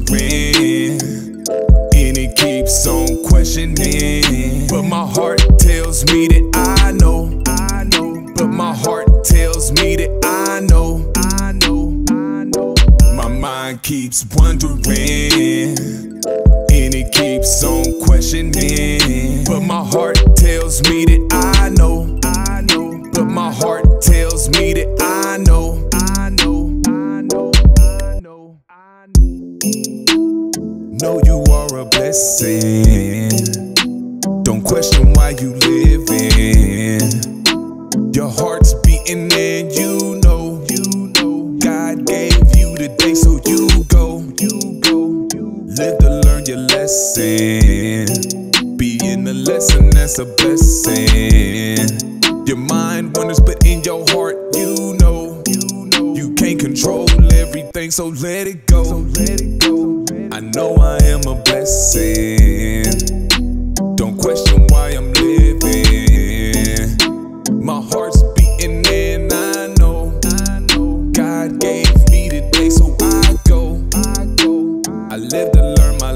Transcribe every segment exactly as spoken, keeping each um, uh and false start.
wondering, and it keeps on questioning. But my heart tells me that I know, I know. But my heart tells me that I know, I know, I know. My mind keeps wondering, and it keeps on questioning. But my heart tells me that I know, I know. But my heart tells me that I know, I know, I know, I know, I know. Know you are a blessing. Don't question why you living. Your heart's beating and you know, you know. God gave you the day, so you go, you go. Live to learn your lesson. Being a lesson, that's a blessing. Your mind wanders, but in your heart, you know, you know. You can't control everything, so let it go. So let it go. I know I am a blessing. Don't question why I'm living. My heart's beating and I know, I know. God gave me the day, so I go, I go. I live to learn my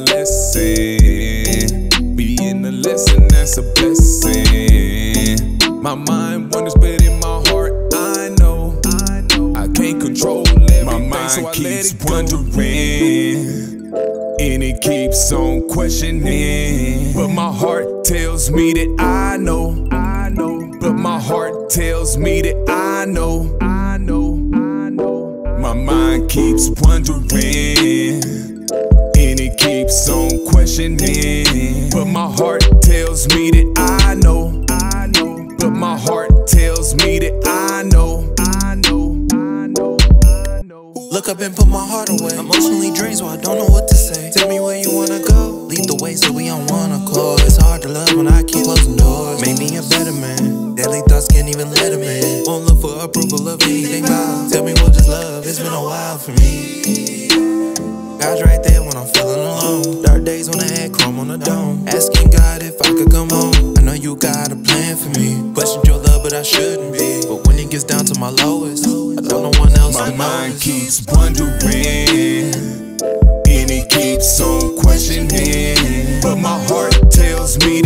lesson. Being a lesson, that's a blessing. My mind wanders, but in my heart, I know, I know. I can't control everything, my mind so I keeps let it wondering, and it keeps on questioning. But my heart tells me that I know, I know. But my heart tells me that I know, I know, I know. My mind keeps wondering, and it keeps on questioning. But my heart tells me that I know, I know. But my heart tells me that I know, I know, I know, I know. Look up and put my heart away. Emotionally drained, so I don't know what to say. Tell me where you wanna go. Lead the way so we on one accord. It's hard to love when I keep closing doors. Made me a better man. Deadly thoughts can't even let him in. Won't look for approval of anything about. Tell me what is love. It's been a while for me. God's right there when I'm feeling alone. Dark days when I had chrome on the dome. Asking God if I could come home. I know you got a plan for me. Questioned your love, but I shouldn't be. But when it gets down to my lowest, I don't know one else. My mind keeps wondering, and it keeps on questioning. But my heart tells me